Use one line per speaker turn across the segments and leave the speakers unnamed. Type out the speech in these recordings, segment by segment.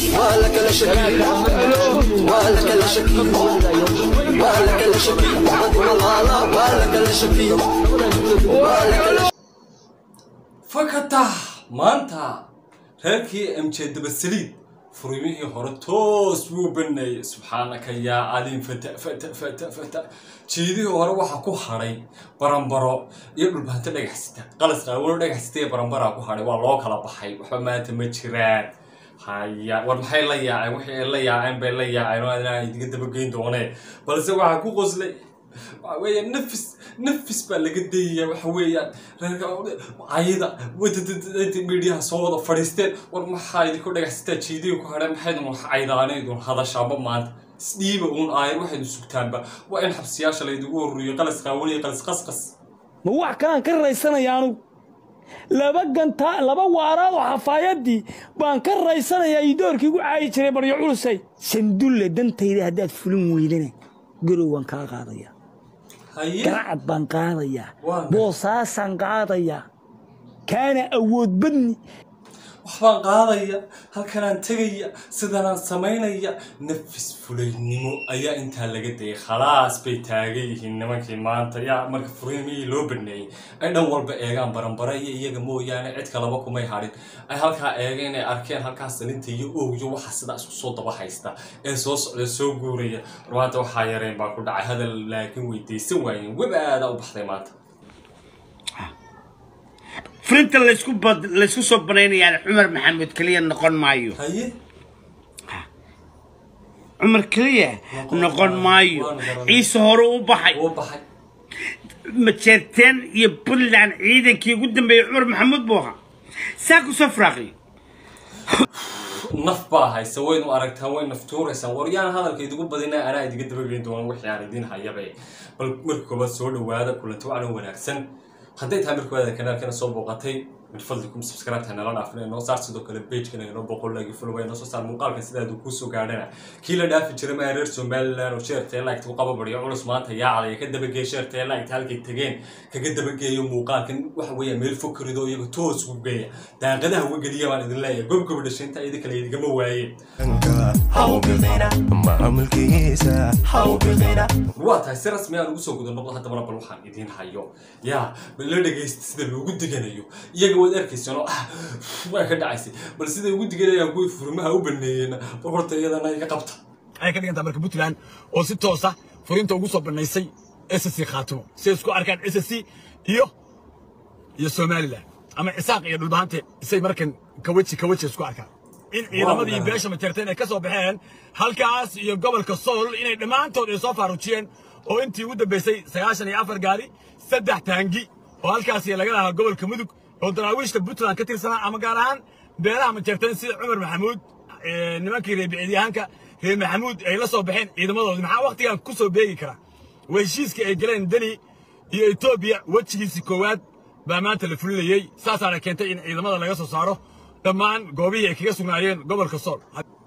ولا كلا شكيل ولا كلا شكيل ولا كلا شكيل ولا كلا شكيل ولا كلا
فكتا مانتا هيكي امجد بسليد فريمي هورتوس وبني سبحانك يا عليم فتا جيدي هore waxa ku haray baranbaro iyo dhulbaanta dhagaxsita qalas qaawada dhagaxsita baranbara ku haray waa loo kala baxay waxa maanta ma jiraan haya war maxay la yaacay wixii la yaacay bay la yaacay oo aad idiga daba geyn doonee balse waxa ku qoslay ويا نفس بالجدية وحويا عيدا وانت ميديا صودا فريستين والمحايد كل حستة شيدي وكهرم محيد محايداني دون هذا شعب مانت سنيبه ون آير واحد سكتان با وين حبس ياش اللي يدور يقلص قاولي يقلص قصقص
مو كان كريسنا يانو laba waaraad oo xafaayadii baan ka raysanaya idoorkii ugu caay jiray baryo culusay sandulle dantayda hadaad fulin weydana garowan ka qaadaya قاعد بنقاضية بوصاصا قاضية كان أود بني
وحبان قاضية هل كان تجية سدنا سمينية نفس فلينمو أيا أنت لقيتي خلاص بيتاجيه إنما كمان أنت يا مرك فريمي لو بني أنا أول بأيام برامبرية يجمو يعني عد كلامكم ما يحارين أي هل كأيام أركان هل كاسلين تيجو جو حسدا صوت بحيستا إنسوس لسوقورية رواتو حيرين باكل هذا لكن ويدي سوين وبعد أو بحثمات
فرنت اللي اسكو صبريني يعني عمر محمد كليا نقول مايو
هي
عمر كليا نقول مايو عيسى هرو وبحي متشرتين يبل عن عيدك قدام بي عمر محمد بوها ساكو سفراغي
نفبا هاي سوين واركتها وين نفتور سووريان هذا الكي تقول بدينا انا يدي قد بغين دوان وحي عارضين هايباي بل مركو بس سو دواده كلنتو على وناغسن haddii tahay markii wada kanaalkana soo booqatay min fadlikum subscribe hana la dhaafin inoo saar sidoo kale page kana inoo boqol like follow inoo soo saar muuqaalka sida uu ku soo gaadhana kii la dhaafi jiray ma reer Soomaaliland oo share like uu qabo bariyo culus maanta yaacay ka daba geey share like halkii tageen kaga daba geeyo muuqaalkan waxa weeye meel fokrido iyaga toos u geeya daaqadaha uga galiya baan idin leeyahay gobgob dhashinta idin kale idinma waaye ما عمل كيسة حاول بغينا وقتها سيرس ميان ugu soo gudo noqdo hadda bal waxaan idin hayo yaa bal la dhageysto sida loogu diganayo iyaga wad arkaysan oo waa ka dhacaysay bal sida ugu diganayaan kuwi furmaha u baneeyeen horta iyadana ay ka qabta
ay ka dhiganta marka Puntland oo si toos ah furinta ugu soo baneysay SSC Khaatumo si isku arkaan SSC iyo Somaliland ama isaaq iyo dhulbaante isay markan kawaji isku arkaan in ciidamadii beesha majarteen ay ka soo baxeen halkaas iyo gobolka Sool inay dhamaantood ay soo faaruujiyeen oo intii ugu dambeysay 94 gaari 3 taangi oo halkaas laga lahaa gobolka Mudug oo daraawiishta Puntland ka tirsanaa ama gaar ahaan beelaha majarteen sida Cumar Maxamuud nimankii reebiyahanka reer Maxamuud ay la soo baxeen ciidamadooda maxaa waqtigan ku soo beegi kara heshiiska ay galeen Dani iyo Ethiopia wajigiisa koowaad baa maanta la fulinayay saasaana keentay in ciidamada laga soo saaro dhammaan goobihii ay kaga sugnaayeen gobolka Sool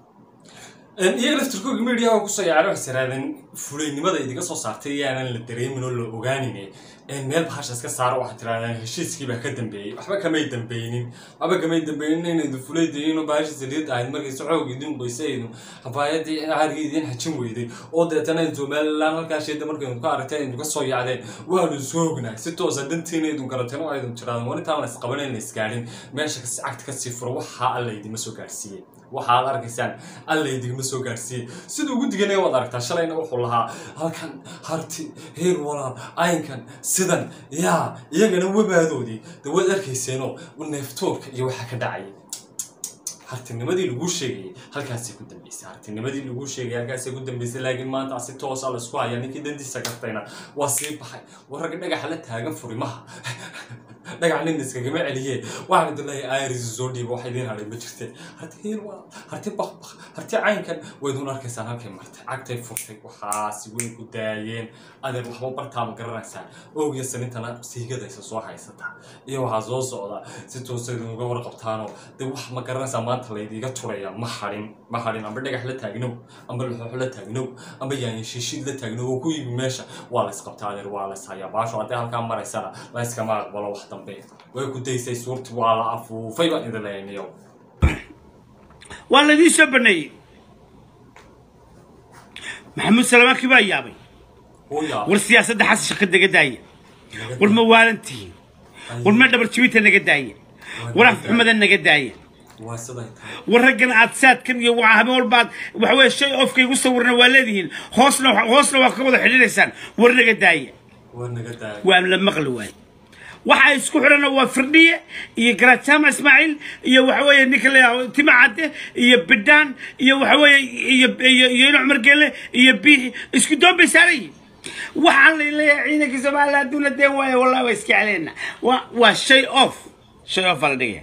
iyaga laftirkooda media ku soo yaacay wax saraadin fuleynimada idiga soo saartay yaanan la dareemin oo la ogaanin meel bahasha iska saaro waxa tiraadaan heshiiskii baa ka dambeeyay waxba kamay dambeeynin inay fuleydeen oo bahasha saliid ahayd markay xoog idin qoysayeen habaayadii aargii idin xajin weyday oo deetana Somaliland halkaas sheeda markay ku aragtay inuu ka soo yaacdeen waanu soognaa si toos ah dantiineedu garateen oo aydan tiraadaan wani taan is qabaneen is gaarin meesha ka sacagta ka sii furo waxa alla idin soo gaarsiiyay waxaad arkaysaan alla idin soo gaarsiiyay sidoo ugu diganay wad aragtaa shalayna wuxuu lahaa halkan harti heer walaal aynkan sidan yaa iyagana wabaadoodii dawad arkayseeno neeftoorka iyo waxa ka dhacay hartinimadii lagu sheegay halkaas ku dambeysay hartinimadii lagu sheegay halkaas ku dambeysay laakiin maanta si toos ah la isku hayaa ninkii dandiisa kartayna waa sii baxay warag dhagax la taagan furimaha dhagaxnin iskaga celiye waxa dilay ayris soo dhiib waxa idin haray ma jirtay harti baq harti caynkan way doon arkaysan halkay martay cagtay furtay waxa si weyn ku daayeen adeer waxba bartaan garanaysan oogiya sanintana siigada soo haysata iyo waxa soo socda si toos ah uga warqabtaano de wax ma garanaysan maanta la idiga turaya ma harin amba dhagax la taagno amba luxux la taagno amba yaan shishid la taagno oo ku yimi meesha waa la isqabtaa adeer waa la sayaa baasho hadda halka maraysana la iskama aqbalo wax dambe way ku daysay suurtu waa la afuufay baan idin leenayo
والله دي سبني محمود سلمان كبا يابي والسياسة ده حس شقد قداية والموالنتين والمدبر تويتر نقداية ورف محمد النقداية والرجل عدسات كم يوعهم والبعض وحوي الشيء أوف كي يصورنا والدين هوصنا وقبض حدين إنسان والنقداية وعمل المغلوين waxay isku xirana waa firdhiye iyo garaadama Ismaaciil iyo waxa weeye ninkale timacade iyo bidaan iyo waxa weeye iyo Umar Gele iyo biixi isku doon bisaaray waxaan leeyahay ciidanka Soomaaliya dawladda way wallahi way iska caleena waa shay off aldhiga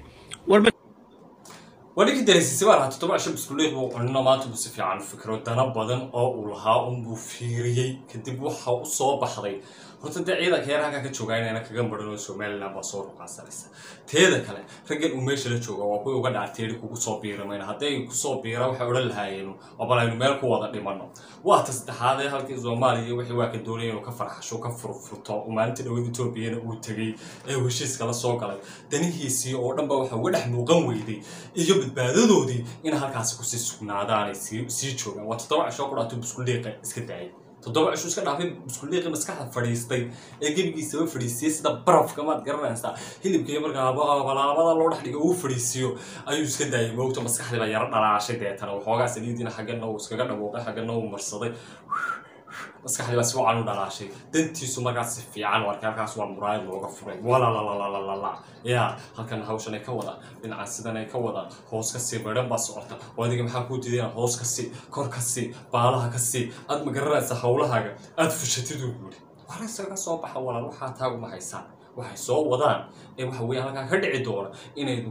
ولكن دراسي سوار هاتو طبعا شبس كليه وقلنا ما تبص في عن فكرة دنا بدن أو لها بوفيري كدب وحى وصوب بحري horta dee ciidanka yar halka ka joogaayna ana kaga badhano Soomaaliland baa soo ruqaasaysa teeda kale raggan uu meesha la jooga waa kuwa uga dhaartay ku soo biiramayna haday ku soo biira waxa oran lahaayeen oo balaynu meel ku wada dhimano waa tasaddexaad ee halkii Soomaaliya wixii waa ka doonayeen inuu ka farxasho ka furfurto oo maalinta dhawada Itoobiya uu tagay ee heshiiska la soo galay danihiisii oo dhanba waxa uga dhex muuqan weyday iyo badbaadadoodii in halkaas ku sii sugnaadaan ay sii joogaan waa toddoba casho ku dhaato biskuuleeqa iska daayay تضوع شو سكر عارفين بسكولي غير مسكها فريستي أجيب يسوي فريستي سدا برف كمان قررنا نستا هلي بكي مركا بلا الله رح لقوا فريستيو أيوة سكر دايم وقت مسكها اللي بيرد على عشرة ده ترى وحاجة سديدين حاجنا وسكرنا وقع حاجنا ومرصدي مسكها اللي بسوا عنو على عشرة دنتي سو مركا في عنو أركان سوا مرايد وقفرين ولا لا لا لا لا لا يا هالكن هاوشنا كودا بين عسدنا كودا هوس كسي بدن بس أرتا وادي كم حكوا تدين هوس كسي كور كسي بالها كسي أد مجرد سحولها حاجة أد فشتي دول وحنا سرقة صوب حوالنا روحها تاو ما هيسان وحيصوب ودان إيه وحوي هالكن هرد عدور إنه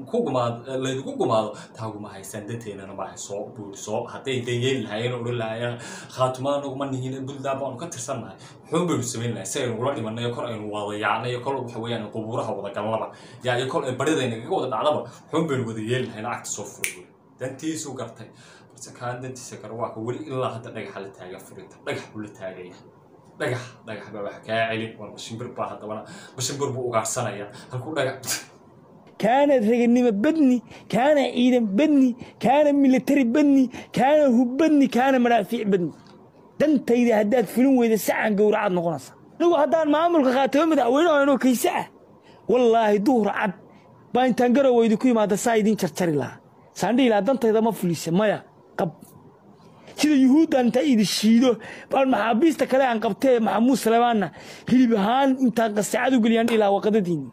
كوجما تاو ما هيسان دتين أنا ما هيصوب بول حتى يدين هاي نقول لا خاتمان ومن هنا بلدابان كتر سنة حب بسمينا سير ولادي من يكون إنه واضح يعني يكون وحوي يعني قبورها وضع كلامه يعني يكون بريد إنه يقول ده علامة حب الوديل هنا عكس صفر دنتي سوقرتي بس كان دنتي سكرواك ولي إلا هذا نجح للتاجر فريد نجح كل التاجر نجح بقى حكاية علي والمشيبر باه طبعا مشيبر بوقع سنة يا هالكل نجح
كان رجني بدني كان عيدا بدني كان ميليتري بدني كان هو بدني كان مرافع بدني دنت إذا هدات فيلم وإذا ساعة جور عاد نقنص لو هدان ما عمل خاتم ده وينه إنه كيساعة والله دور عاد بين تنقر ويدكوي ما تساعدين شرشر الله ساندي لا دنت إذا ما فليس مايا قب سيد يهود أنت إذا الشيدو بالمحابيس تكلم عن قبته محمود سلمان هلي بهان أنت قصعد وقليان إلى وقت ديني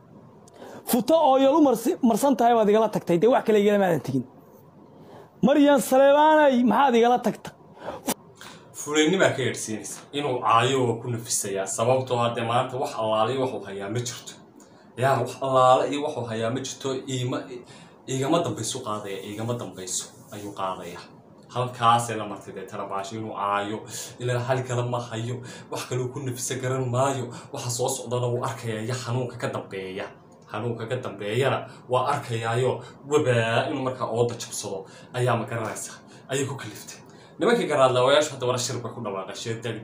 فطاء يلو مرسان تاي ما دقلا تكتي ده واحد كلي ما تجين مريان سلمان ما هذا دقلا تكت
فلاني ما كيرسينس إنه عايو وكون في السياسة سببته هذا ما أنت وح الله عليه وح هيا مجرد يا وح الله عليه وح هيا مجرد إيه ما دبيسو قاضي إيه ما دبيسو أيو قاضي halkaas la martay tarabaashay inuu aayo ilaa halka lama hayo wax kale uu ku nafisa garan maayo waxa soo socdana uu arkaya xanuunka ka dambeeyana waa arkayaayo waba inuu markaa ooda jabsado ayaa ma garanaysa ayay ku kaliftay nimankii garaadlawayaasha hadda wara shirba ku dhawaaqay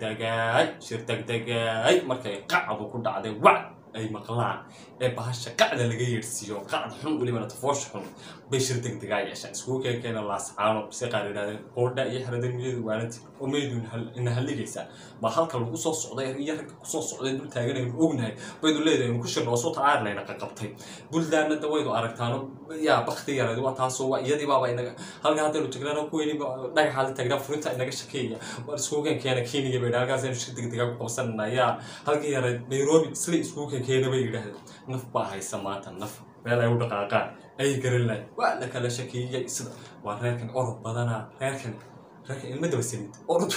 shir degdegay markay qacdu ku dhacday wac ay maqlaan ee bahasha qacda laga yeersiyo qacd xun waliba tafoosh xun bay shir degdegay yeeshaan isku keenay la saxaano si qaadinaadeen qoorda iyo xiradan midii waalanti oo meedun in haligaysa ma halka lagu soo socday iyo rag ku soo socday dul taagan ay ognahay baydu leedahay ku shirno soo taarnayna qabtay buldaana dawaydu aragtaano ya bakhtiyada waa taas oo iyadii baaba inaga halka hadda lu tagnaa ku weyn dhagaxada tagnaa furinta inaga shakeeya war isku keenay Kenya bay halkaas in shir degdeg ku qabsanaya halka yar Nairobi isla isku keenay bay yiraahdeen naf baa haysa maanta naf meel ay u dhaqaaqaan ay garan waa la kala shakeeyay sida waa reerkan orod badana reerkan ilma daba sinid orod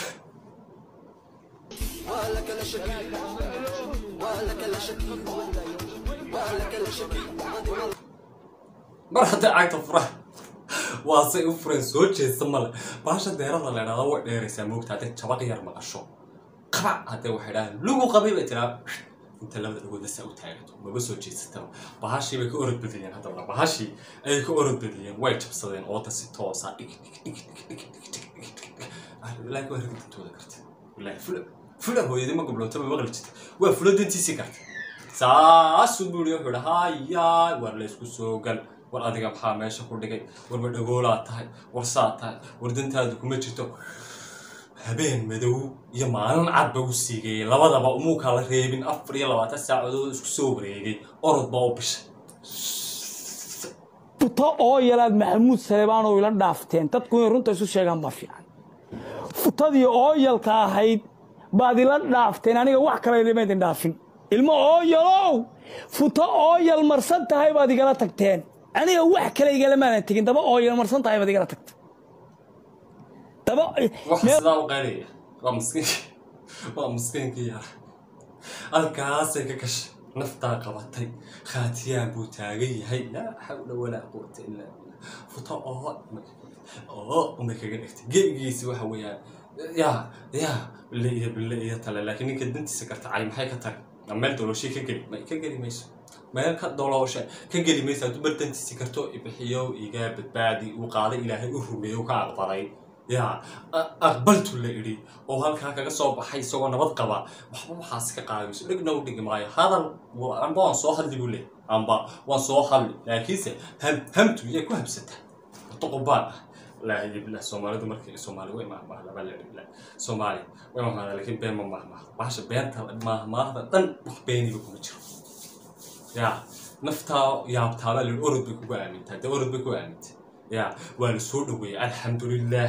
ولا كلا شكي ولا كلا شكي ولا كلا شكي
مرحبا عايت فرح واصي وفرن سوتش السمال باشا ديرada la yiraahdo way dheeraysaa moogtaade jabaq yar maqasho qaba hada waxa dhahan lugu qabiibay tira inta labada ugu dasa u taagto ma soo jeedsata bahashi bay ka orod badiyeen hadda bahashi ay ka orod badiyeen way jabsadeen oo ta si toos ah dhig la ku hirtooda kartay wallahi fula hooyadii ma gobloota ma maqli jirtay waa fula dantiisi kartay saas u buuriyo hada haya war la isku soo gal war adiga maxaa meesha ku dhigay war ma dhagoolaa tahay war saa tahay war dantaadu kuma jirto habeen madow iyo maalin cad baa u siigay labadaba umuu kala reebin 24 saacadood isku soo wareegay orod baa u bishay
futo oo yalaad maxamuud Saleebaan oo ila dhaafteen dadku in runta isu sheegaan ma fiican futadii oo yalka ahayd baad ila dhaafteen aniga wax kale lama idin dhaafin ilmo oo yalow futo oo yal marsan tahay baad igala tagteen aniga wax kale igala ma tagin daba oo yal marsan tahay baad igala tagteen daba
wax sidaa u qaaliya waa miskiinka yar halkaasay ka gashay naftaa qabatay khaatiyaan buu taagan yahay laa xawla walaa quwwata illaa billah futo oo uma kaga dhigtay geegiisi waxa weeyaan yaa bilaa tala laakiin ninka dantiisa kartacay maxay ka tag meel dolooshay ka geli ma ka geli mayso meel ka dolooshay ka geli mayso hadduu bar dantiisa karto ibixiyo iga badbaadi uu qaaday ilaahay u rumeeyo ka aqbalay yaa aqbaltu la idhi oo halkaa kaga soo baxay isagoo nabad qaba waxba waxaas ka qaadayso dhigna u dhigi maayo hadal amba waan soo hadli buu leeyahay amba waan soo hadli laakiinse hamtu iyay ku habsata toqobaan لا يبلا سومالي دو مركي سومالي وين ما لا بلا لا سومالي وين ما هذا لكن بين ما باش بين ما هذا طن بيني بكم جرو يا نفتا يا بتابع الأورد بكو أمين تاد الأورد بكو أمين يا والسود وي الحمد لله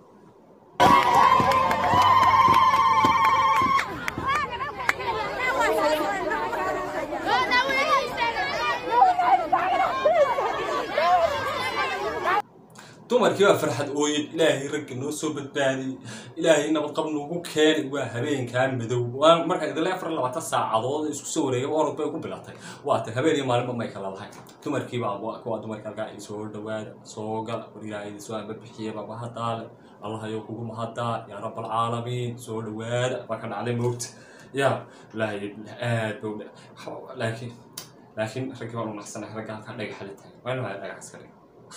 dumarkii waa farxad ooyay ilaahay rag noo soo badbaadiyay ilaahay nabad qab noogu keenay waa habeenkan madow waa marka idilaa 24 saacadood isku soo wareegay orod bay ku bilatay waa tan habeen iyo maalin ma kala lahayn dumarkii baa kuwa dumarka halka ay soo dhawaada soo gal ilaahay soo bixiyay baba hadaale allah ayo kugu mahada ya rabbal alamin soo dhawaada waa kan cali moogta ya ilaahay aad dowla laakiin rag waa naxsan rag ka dhig xalitaay waa dhagax askari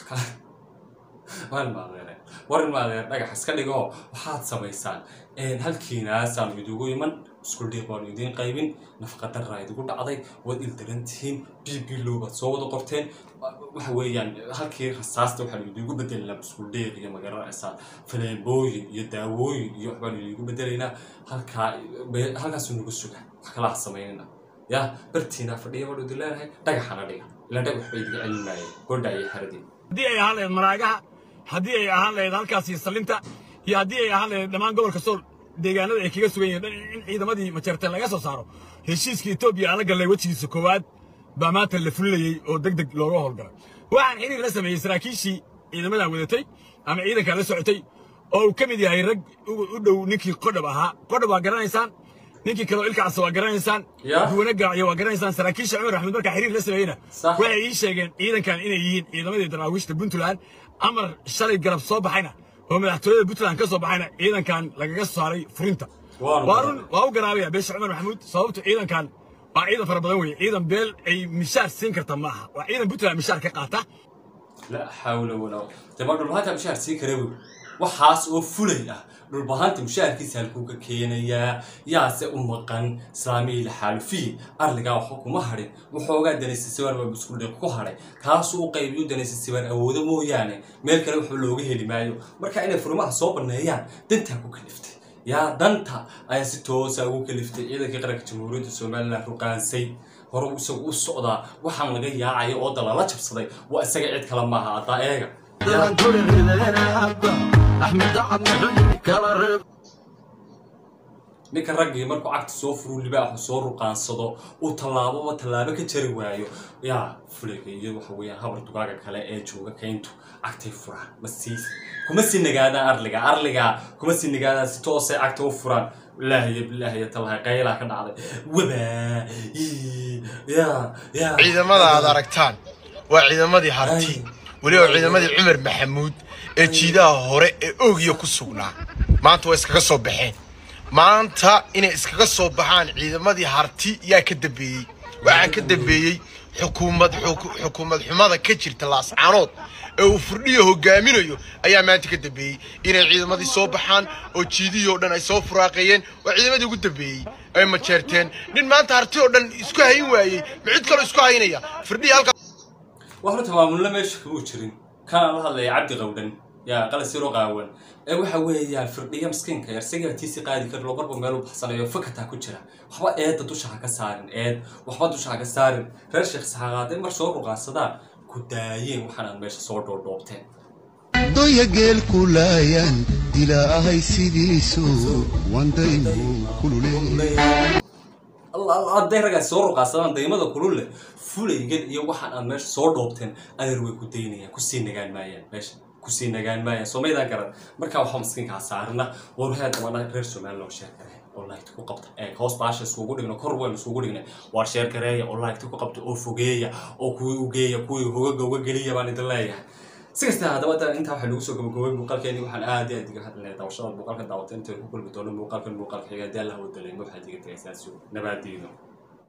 war ma dhagax iska dhigo waxaad sameysaan halkiina saan idugu iman isku dhiiqoon idin qaybin nafaqada raayid ugu dhacday wad ildarantiin bibilowga soo wada qorteen waxa weeyaan halkii rasaasta waxa idugu bedelnaa isku dhiiq iyo magaranaysa faleebooyin iyo daawooyin iyo waxbaan idugu bedelaynaa halkaas ugu suga wax kala sameynaa ya bartiina fadhiyo wada dilaanahay dhagaxana dhiga ila dhagax bay idiga cilmaayay godhaay xaradii
hadii ay ahaan leedahay maragaha hadii ay ahaan leedahay halkaasi salinta iyo hadii ay ahaan leedahay dhamaan gobolka Sool deegaanada ay kaga sugan yihiin in ciidamadii majartay laga soo saaro heshiiska Itoobiya ala galay wajigiisa koowaad baa maanta la fulinayay oo degdeg looga howlgalay waxaan xiriir la sameeyay saraakiishii ciidamada wadatay ama ciidanka la socotay oo uu kamid yahay rag u dhow ninkii qodab ahaa qodab waa garanaysaan ninkii kale ilkaas waa garanaysaan duwana gaaciyo waa garanaysaan saraakiisha Cumar Axmed marka xiriir la sameeyna waxay ii sheegeen ciidankan inay yihiin ciidamadii daraawiishta Puntland amar shalay garab soo baxayna oo madaxtooyada Puntland ka soo baxayna ciidankan lagaga saaray furinta waa u garaabaya beesha Cumar Maxamuud sababta ciidankan waa ciidan fara badan weey ciidan beel ay mishaar siin karta maaha waa ciidan Puntland mishaar ka qaata
la hawla wala tabaadul hada mishaar siin kareeyo waxaas oo fulay ah dhulbahaanta mushaarkiisa halkuu ka keenayaa yaase u maqan islaamiil xalfi arliga waxa kuma harin wuxuuga danaysi sibar waa isku dhiiq ku haray kaas uu qaybiyo danaysi sibar awoodo mooyaane meel kale wuxuu looga heli maayo marka inay furmaha soo baneeyaan danta ku kaliftay yaa danta ay si toos ah ugu kaliftay ciidanka qaranka jamhuuriyadda Soomaaliland ruqaansay hore u socdaa waxaan laga yaacay oo dalala jabsaday waa isaga cid kale maaha adaa eega أحمد عبد الحليم كرر ninka ragii markuu cagta soo furu libaax soo ruqaan sado oo talaabo ka jari waayo yaa fuleeyo waxa weeyaan habar dugaaga kale ee jooga kayntu cagtay furaan kuma si nagaada arliga kuma si nagaada si toos ah cagta u furaan billahi talaha qayla ka dhacday waba ya
ciidamada aad aragtaan waa ciidamadii harti waliba ciidamadii Cumar Maxamuud ee jiidaha hore ee oogiyo ku sugnaa maanta way iskaga soo baxeen maanta inay iskaga soo baxaan ciidamadii harti yaa ka dambeeyay waxaan ka dambeeyay xukuumad xumada ka jirta laascaanood ee uu furdhiyo hogaaminayo ayaa maanta ka dambeeyay inay ciidamadii soo baxaan oo jiidihii oo dhan ay soo furaaqayeen waa ciidamadii ugu dambeeyay ay ma jeerteen nin maanta harti oo dhan isku hayn waayay ma cid kale isku haynaya furdhiyo halka
وحنا تمام ولا ماشي وجرين كان الله اللي عبد غودن يا قال سيرو قاون waxa weeyaan firdhiya miskiinka yar sigaartiisi qaadi kar loo barbo meel u baxsanayo fakata ku jira waxba eeda dusha ka saarin waxba dusha ka saarin reer sheekh saxaaqaday mar soo ruqaasada ku daayeen waxaan meesha soo dhoobteen
doya geel kulayaan ilaahay sidiisu wandaymu kululay
الله أديرك السور قاصدان دايما كله فوليجن iyo waxaan aan meesha soo dhoobteen adeer way ku deynayaan ku sii nagaan maayaan meesha ku sii nagaan maayaan Soomaaliya garan marka waxa miskiinka saarna warheed wana reer Soomaaliya loo sheekay online ku qabta hoos baasha isugu dhigno kor weyn isugu dhigno war sheer gareeya online ku qabta oo fogeeya oo ku ugeeya ku hoga galiya baan idin leeyahay سكست هذا وقت أنت حلو سوق مقوي مقال كأني وحن عادي عادي قاعد لنا توصل مقال كذا وقت أنت كل بدون مقال كل مقال حاجة ده له ودلين مو حاجة كذا أساسي نبادينه